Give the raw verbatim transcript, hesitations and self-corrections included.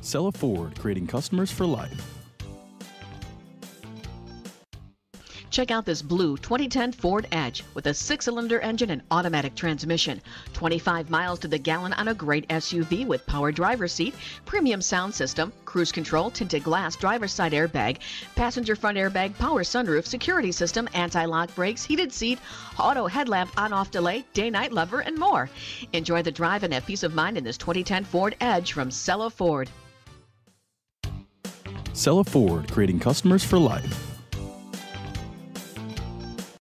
Cella Ford, creating customers for life. Check out this blue twenty ten Ford Edge with a six-cylinder engine and automatic transmission. twenty-five miles to the gallon on a great S U V with power driver's seat, premium sound system, cruise control, tinted glass, driver's side airbag, passenger front airbag, power sunroof, security system, anti-lock brakes, heated seat, auto headlamp on-off delay, day-night lover, and more. Enjoy the drive and have peace of mind in this twenty ten Ford Edge from Cella Ford. Cella Ford, creating customers for life.